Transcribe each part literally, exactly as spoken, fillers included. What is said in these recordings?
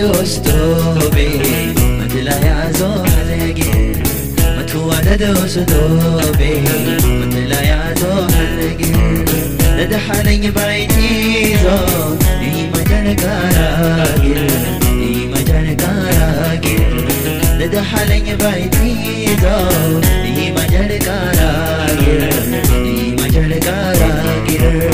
وستوبي مثل يا زوحلقي متوالد وستوبي مثل يا زوحلقي ندحلني بايتي زو دي مجال كاراقل دي مجال كاراقل ندحلني بايتي زو دي مجال كاراقل دي مجال كاراقل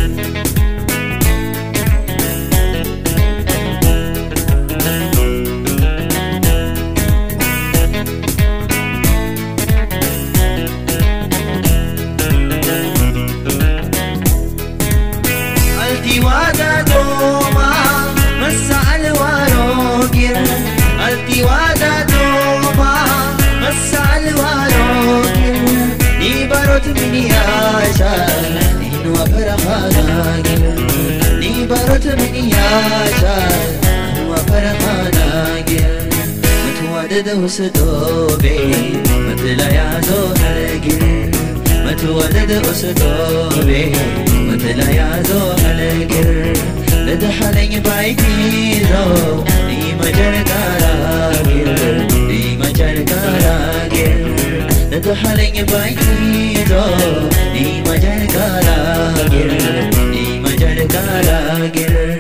مني عشان إنه فرحانا جل نبرت مني عشان إنه فرحانا جل متودد وسدوبي مثل يا زهر جل متودد وسدوبي مثل يا زهر جل ندحلني بايتي زو دي مجال كاراقل دي مجال كاراقل ندحلني بايتي زو دي مجال كاراقل دي مجال كاراقل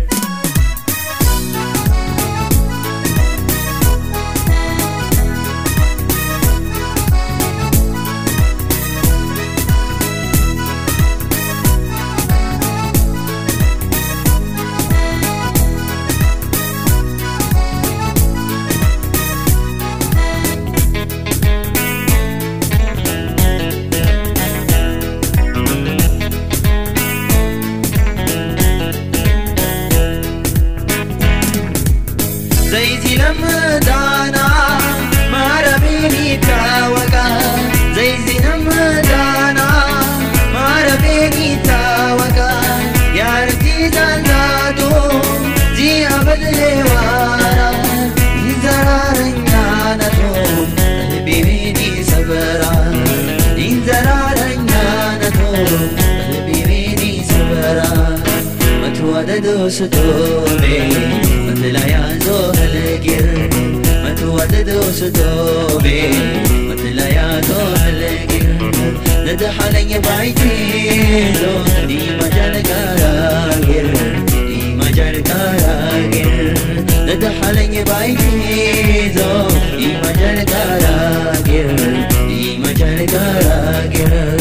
زيزي لمدانا ما ربيني تاوكا زيزي لمدانا ما ربيني تاوكا يا رتي زلاتو زي أبدلي وارا إنزرارا نانتو قلبي بيني صبرا إنزرارا نانتو قلبي بيني صبرا متودد وستوبي مثل يا زهلقي متودد وستوبي مثل يا زهلقي ندحلني بايتي زو دي مجال كاراقل دي مجال كاراقل ندحلني بايتي زو دي مجال كاراقل دي مجال كاراقل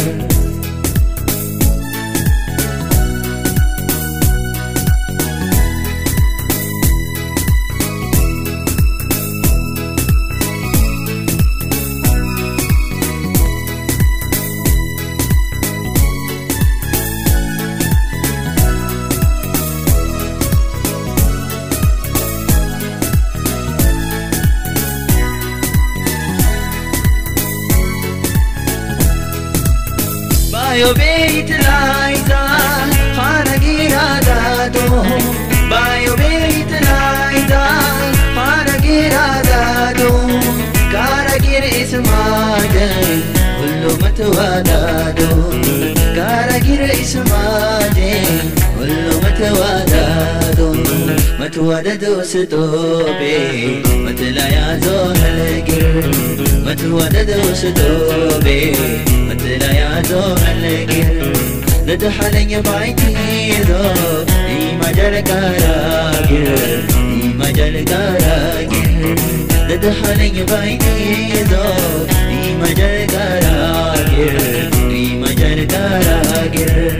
بايو بيت لايزا خارجي رادادو بايو بيت لايزا خارجي رادادو كارجي اسماجي كله متوادادو كارجي اسماجي كله متوادادو متودد وستوبي مثل يا زهلقي متودد وستوبي مثل يا زهلقي ندحلني بايتي زو دي مجال كاراقل دي مجال كاراقل ندحلني بايتي زو دي مجال كاراقل دي مجال كاراقل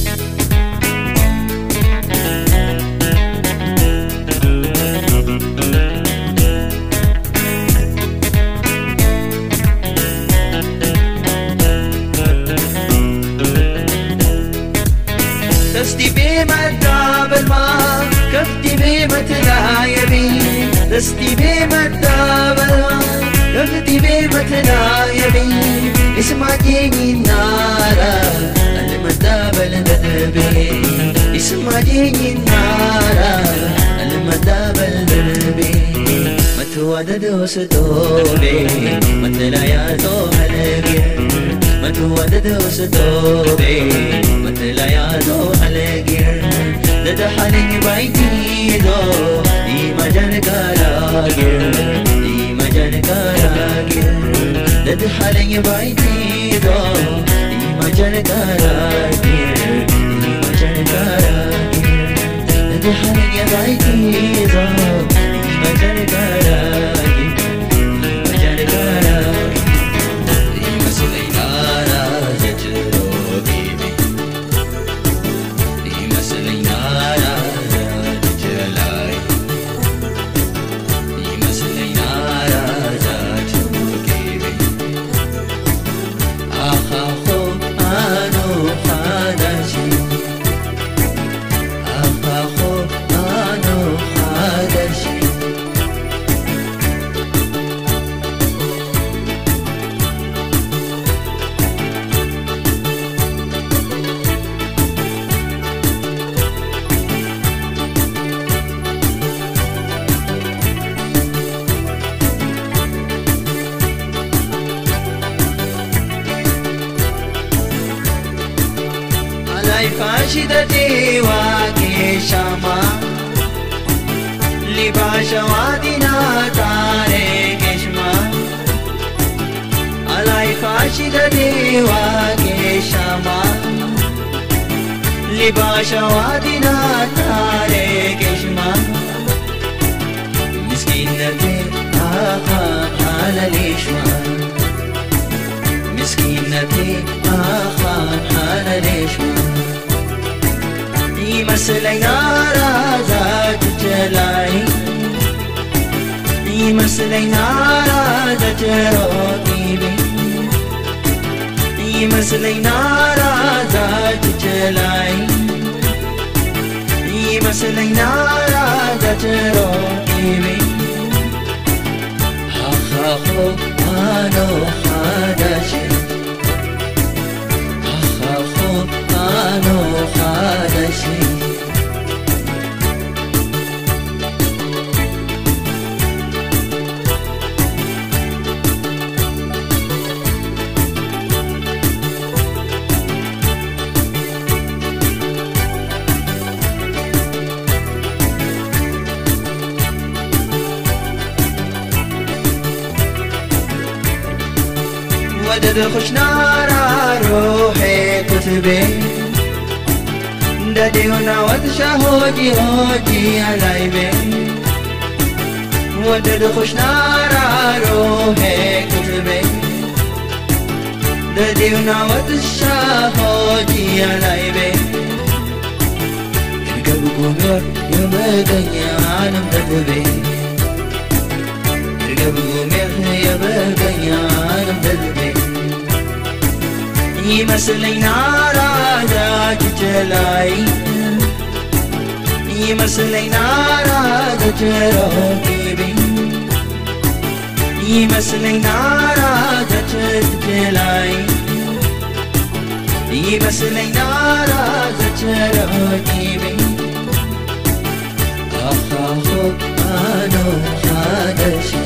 دستي بمدى بالماء كفتي بمتلايبي دستي بمدى بالماء كفتي بمتلايبي اسمع جيني النارة المدى بالندبي اسمع جيني النارة المدى بالندبي متودد وستوبي مثل يا زهلقي متودد وستوبي مثل يا زهلقي ندحلي بايتي دو إيمجان كاراجر إيمجان كاراجر ندحلي بايتي دو إيمجان كاراجر إيمجان كاراجر ندحلي بايتي دو إيمجان كاراجر إيمجان كاراجر إيمسلي نارا ججرو بيبي إيمسلي نارا ججلاي إيمسلي نارا ججرو بيبي آخا خو آنو خادشي آخا خو آنو خادشي فاشدتي واكي شاما لباشا وادنا تاريك شما علي فاشدتي واكي شاما لباشا وادنا تاريك شما مسكينتي آخا على ليشما مسكينتي آخا على ليشما إيمسلي نارا ذات جلاي إيمسلي نارا ذات روكيبي إيمسلي نارا ذات جلاي إيمسلي نارا ذات روكيبي أخاخو آنو خادشي أخاخو آنو خادشي ودد خوش نارا روحي كتبي ددي ونوت شهودي هودي علي بي ودد خوش نارا روحي كتبي ددي ونوت شهودي علي بي يركب قمر يبقى عالم تدبي يركب قمر يبقى عالم تدبي إيمسلي نارا ذات جلاي إيمسلي نارا ذات روكيبي إيمسلي نارا ذات جلاي إيمسلي نارا ذات روكيبي أخاخو آنو خادشي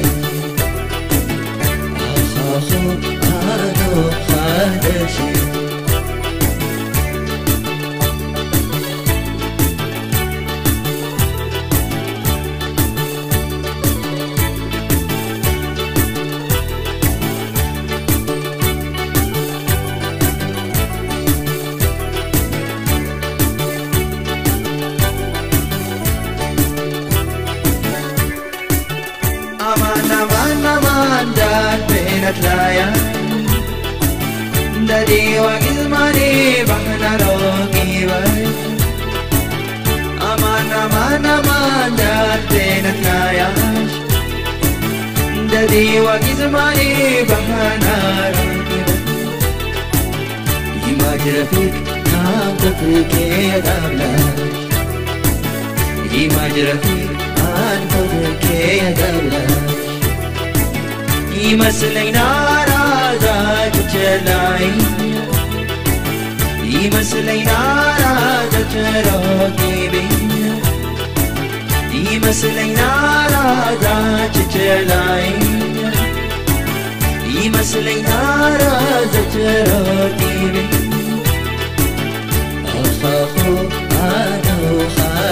أخاخو آنو خادشي أمان أمان أمان دار بينك لايا ددي وقزماني بحنا روكي باي أمان أمان أمان دار بينك لايا ددي وقزماني بحنا روكي باي يماجر فيك نام تفريك يا دبلاش يماجر فيك آن تفريك يا دبلاش إيمسلي نارا ذات جلاي إيمسلي نارا ذات روكيبي إيمسلي نارا ذات جلاي إيمسلي نارا ذات روكيبي أخاخو آنو خادشي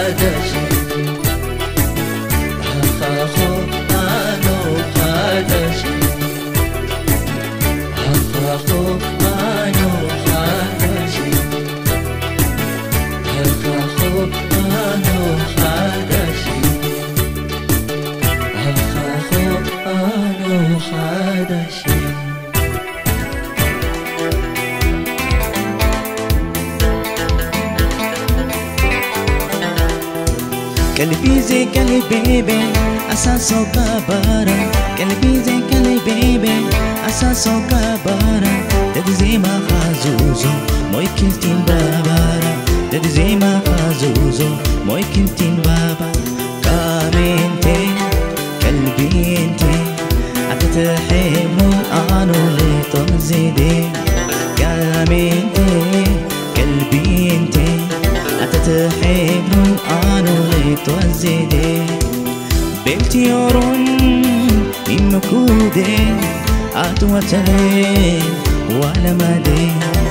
قلبي زي قلبي أساسه كبارة قلبي زي قلبي أساسه كبارة دد زي ما خازوزو موي كلتين بابارة دد زي ما خازوزو موي كلتين بابا كامنتي قلبي انتي أتتحبو أنو لتنزيدي كامنتي قلبي انتي أتتحبو أنو لتنزيدي بلتيورون إمكودي أتوتري ولا مدي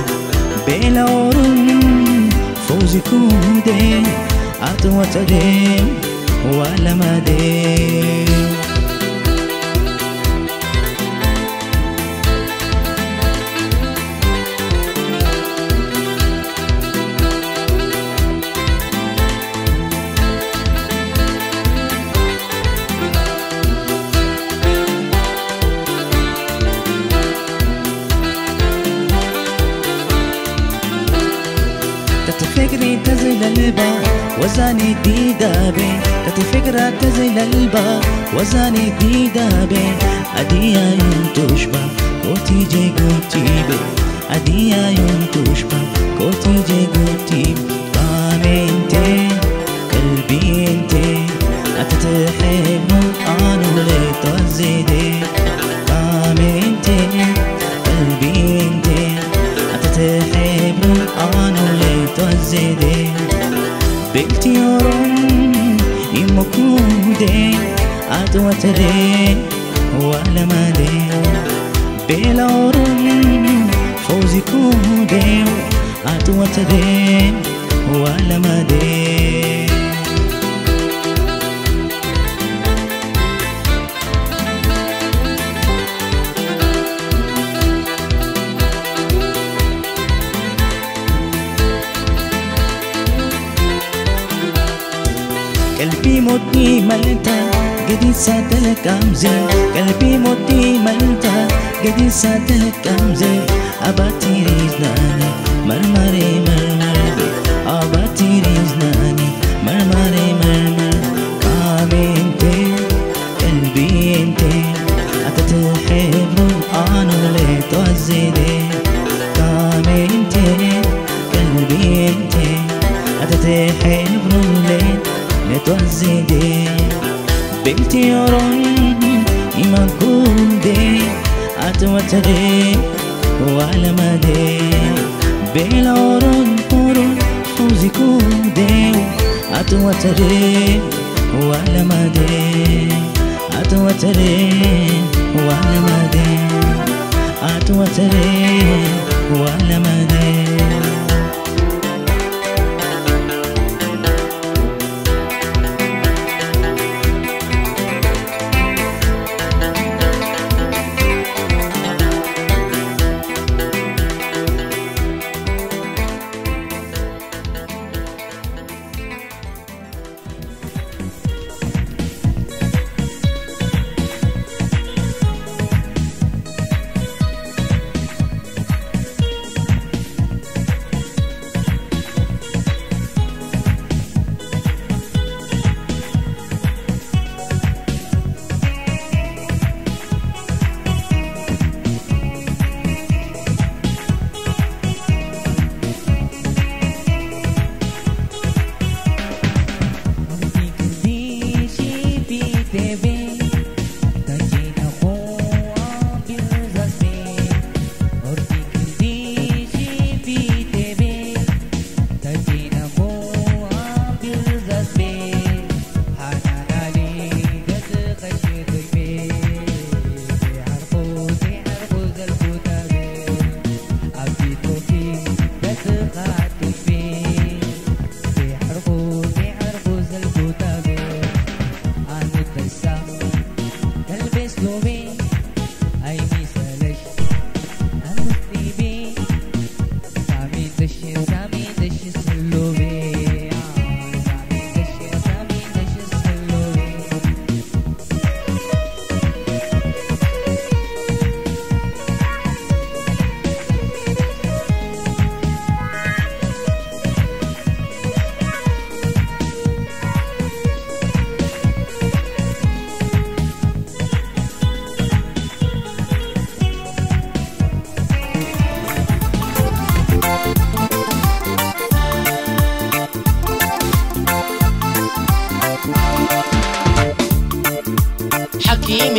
بلورون فوزي كودي أتوتري ولا مدي تفكري تزل البا وزاني دي دابي تفكرة تزل البا وزاني دي دابي أديا يوم تشبه كوتي جي كوتي بي أديا يوم تشبه كوتي جي كوتي قامنتي قلبي انتي أتتحبو أنو لتزيدي قامنتي قلبي انتي أتتحبو أنو لتزيدي بلتيورون إمكودي أتوتري ولا مدي بلورون فوزي كودي أتوتري ولا مدي قلبي موتني ملتا قدي ساتلك أمزي قلبي موتني ملتا قدي ساتلك أمزي أباتي ريزناني مرمري مرمر أباتي ريزناني مرمري مرمر قامنتي قلبي انتي أتتحبو أنو لتوزيدي قامنتي قلبي انتي أتتحبو لتوزيدي بلتيورون إمكودي أتوتري ولا مدي بلورون قرون فوزي كودي أتوتري ولا مدي أتوتري ولا مدي أتوتري ولا مدي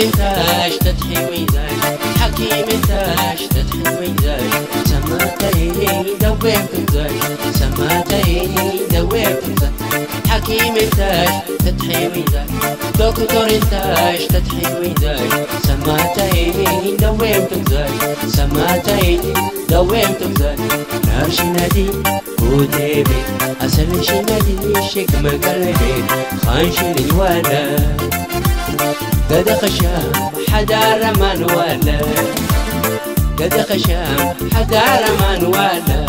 انتاش تضحي ويزاج حكيم انتاش تضحي ويزاج سماتيني دويت انزاج سماتيني دويت انزاج حكيم انتاش تضحي ويزاج دكتور انتاش تضحي ويزاج سماتيني دويت انزاج سماتيني دويت انزاج نارش نادي كتبي أسلش نادي شكم قلبي خانش الولا قد خشام حدار من ولا قد خشام حدار من ولا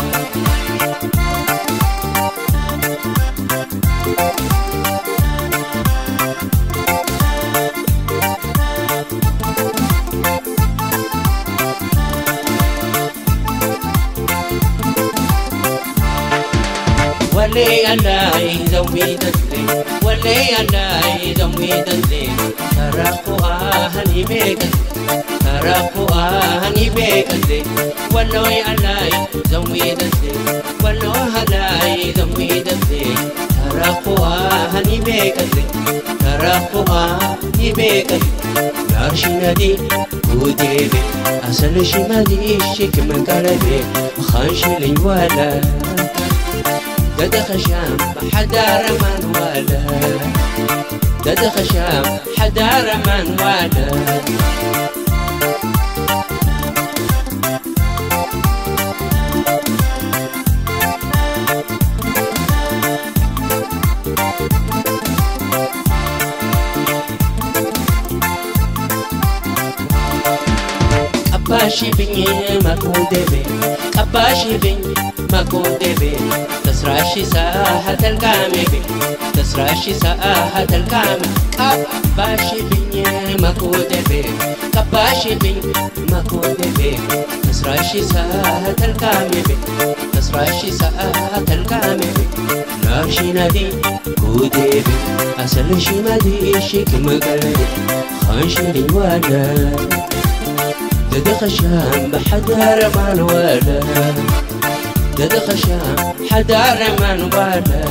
ولي أنا يزوي دلي ولي أنا يزوي دلي ترقوا هني بيك ترقوا هني بيك ولي أنا يزوي دلي ولو هلا يزوي دلي ترقوا هني بيك ترقوا هني بيك نارش نادي وديبي أصل شمالي الشك من قلبي خانش لي ولا قد خشام حدار من ولا قد خشام حدار من ولا قباشي بني ماكو دبي قباشي بني ماكو دبي تسراشي ساحة الكامي تسراشي ساحة الكامي قباشي بني ماكو دبي قباشي بني ماكو دبي تسراشي ساحة الكامي تسراشي ساحة الكامي نارشي نادي كودبي أسل شمالي شكم قلبي خانشري ولا قد خشام بحدار من ولا قد خشام حدار من ولا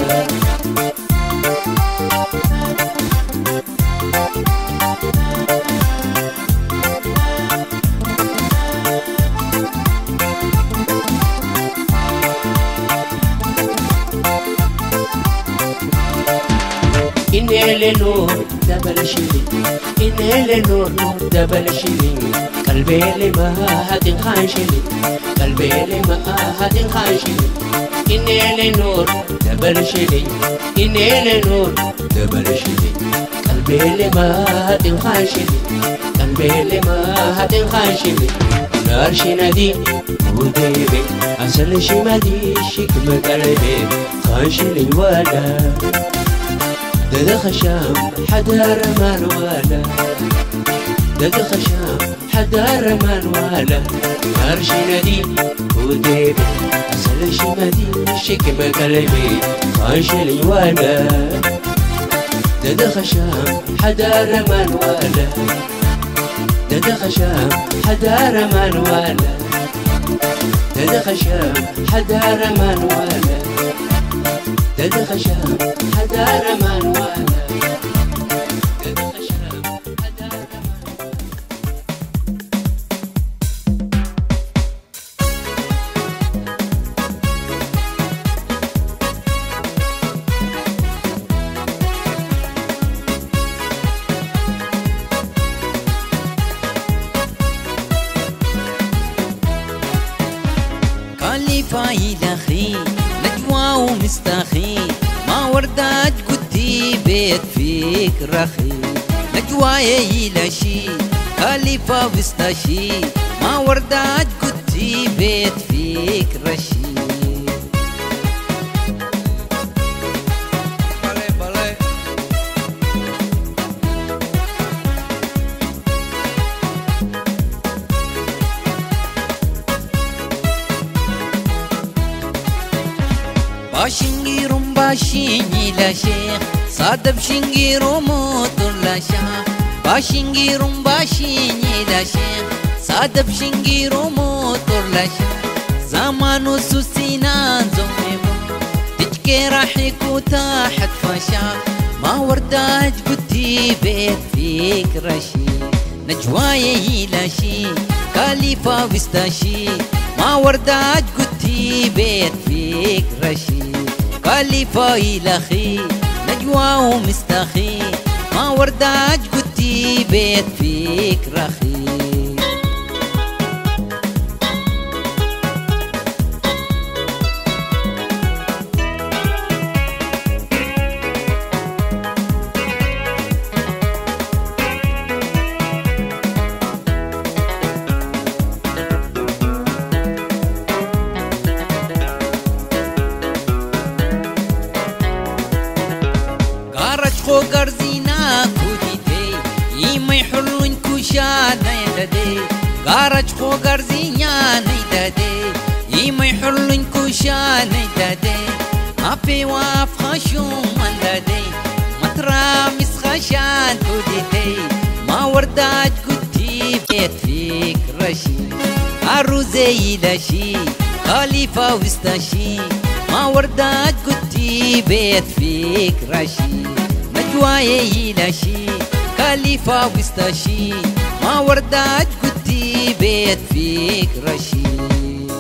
إني لنور دبل شيرين إني لنور دبل شيرين قلبي لما هاد خانشلي قلبي لما هاد خانشلي إني لنور دبل شيرين إني لنور دبل شيرين قلبي لما هاد خانشلي قلبي لما هاد خانشلي نار شنادي وديبي أصل شمادي شكم قلبي خانشلي ولا دد خشام حدار من ولا دد خشام حدار من ولا نار شنادي وديبي أصل شمادي شكم قلبي خانشلي ولا دد خشام حدار من ولا دد خشام حدار من ولا دد خشام حدار من ولا دد خشام حدار من ولا دد خشام حدار قالي فايل أخي نجوى ومستخي ما وردات قدي بيت فيك رخي نجوى يلا شي قالي فاوستاشي ما وردات قدي بيت فيك رشي باشنجيرم باشيني لا شيخ صادب شنجيرم موتر لا شيخ باشنجيرم باشيني لا شيخ صادب شنجيرم موتر لا شيخ زمانو سوسينان زميمو تجكي راح يكوتا حد فشا ما ورداج قدي بيت فيك رشي نجواي لاشي كاليفا وستاشي ما وردات قلتي بيت فيك رشيد كاليفا إلخي نجوا ومستخي ما وردات قلتي بيت فيك رخي خو گرزینا کودی دی ایمی حلون کشا نیدادی گارج خو گرزینا نیدادی ایمی حلون کشا نیدادی اپی واف خشوم من دادی مطرا مسخشان کودی دی ما ورداج کودی بیت فیک رشی عروزی لشی خلیفا وستاشی ما ورداج کودی بیت فیک رشی نجواي لاشي كاليفا وستاشي ما وردات قدي بيت فيك رشيد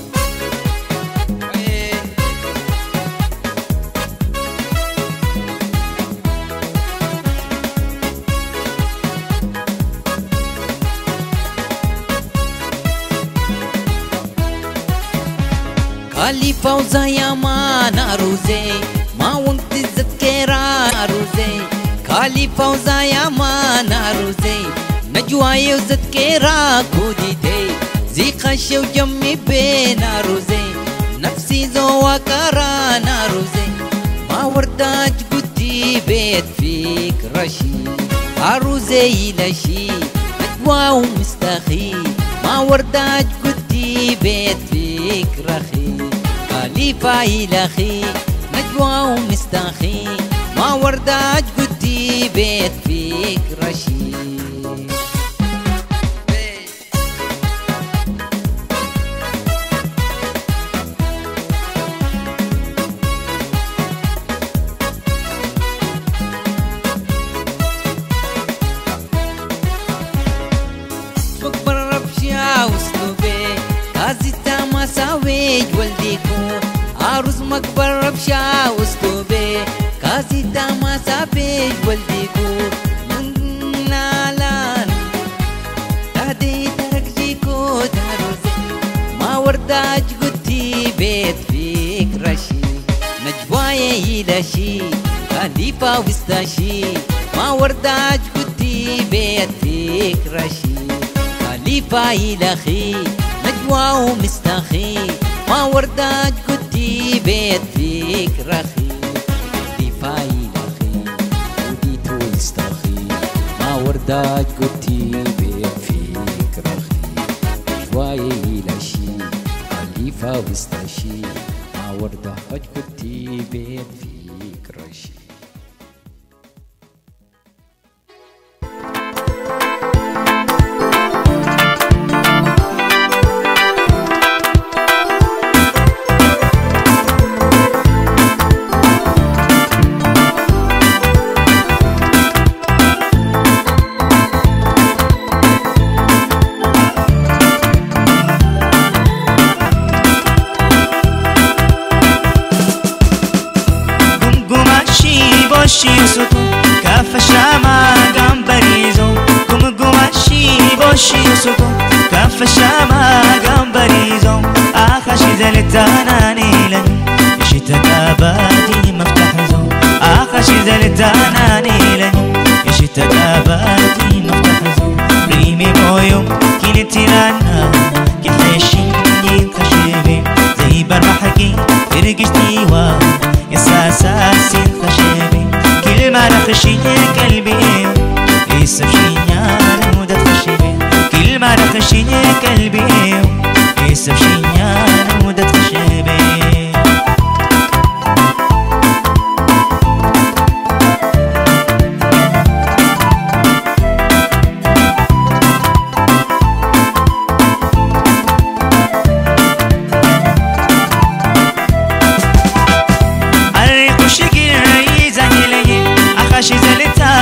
كاليفا وزايا ما ناروزي ما وقت الزكيرا ناروزي خاليفا وزايا ما ناروزي نجواي وزكيرا كودي دي زي خشي وجمي بي ناروزي نفسي زوا كارا ناروزي ما ورداج قدي بيت فيك رشيد عروزي لشي نجوا ومستخي ما ورداج قدي بيت فيك رخي خاليفا إلخي نجوا ومستخي ما ورداج قدي بيت فيك رشيد مكبر ربشا وسلوبي كازيتا ما ساويج والديكو عروس مكبر ربشا وسلوبي كازيتا ما سابيج والديكو من نالان تهدي ترك جيكو داروزي ما ورداج قدي بيت فيك رشيد نجواي لاشي خليفا وستاشي ما ورداج قدي بيت فيك رشيد خليفا إلخي نجوا ومستخي ما ورداج قدي بيت فيك رخي ما ورداج قلتي بيت فيك رخي جواي لاشي خليفا وستاشي ما ورداج قلتي بيت فيك رشي الشامة قام بريزو قم قم الشي بوشي يسوكو كف الشامة قام بريزو آخر شي زلتانا نيلن يشيتا كاباتي مفتح زو آخر شي زلتانا نيلن يشيتا كاباتي مفتح زو ريمي بويو كينتي لانا كحيشين ينخشبين زي برمحكي فرقشتي وا يساساسين خشبين كلمة رخشين قلبي يسب شينيان مدة خشبين كلمة رخشين قلبي يسب شينيان مدة خشبين الريق شكل ريزاني لي أخاشي زلتا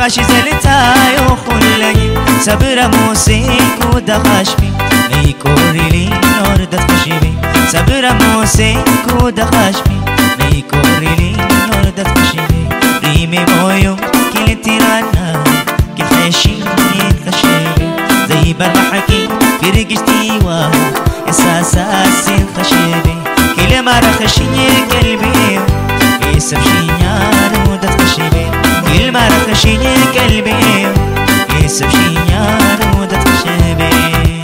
آخاش زلتاي وخلقي صبر موسيك ودخشبي نيكوري لي نور دخشبي صبر موسيك ودخشبي نيكوري لي نور دخشبي ريمي مويو كل تيرانا كل خشين خشبي زي برحكي فرقشتي واه إساساسين خشبي كل مرة خشيني قلبي يسب شينيان ودت خشبي كل مرة خشيني قلبي يسب شينيان ودت خشبي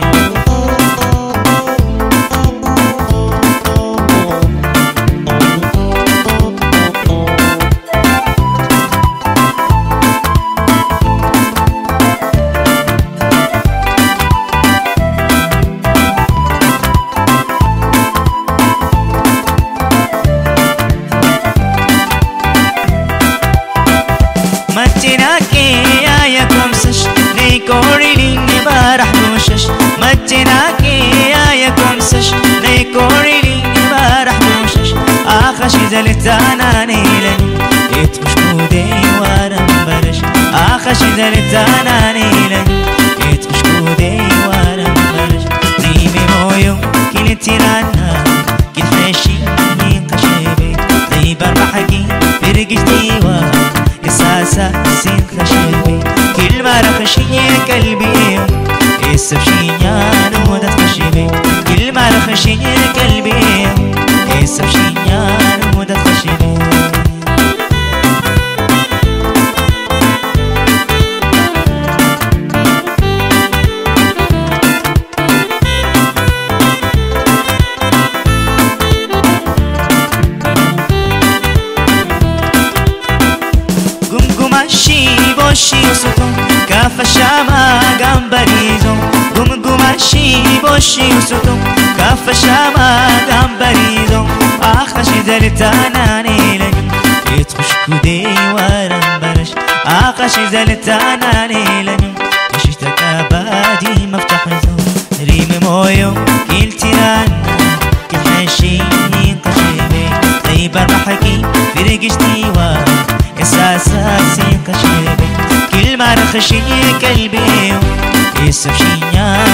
متناكي يا يكم سش نيكوري ليني بارح موشش متناكي يا يكم سش نيكوري ليني بارح موشش آخش زلتانا نيلني يتمش كودي وارم برش آخش زلتانا نيلني يتمش كودي وارم برش ريمي مويو كل تيرانا كل خشي قشبي زي برحكي فرقشتي وارم إساسا سين خشبي كل مرة خشيني قلبي يسب شينيان ودت خشبي كل مرة خشيني قلبي يسب شينيان ودت خشبي بوشي وسطو كاف الشاما غامبريزو قم قماشي بوشي وسطو كاف الشاما غامبريزو آخش زلتانا نيلني يتخش كودي وارم برش آخش زلتانا نيلني وشتك بادي مفتح زو ريم مويو كل تيرانا كل حشيني قشبي زي برحكي فرقشتي وارم إساساسي قشبي كل مرة خشيني قلبي يسب شينيان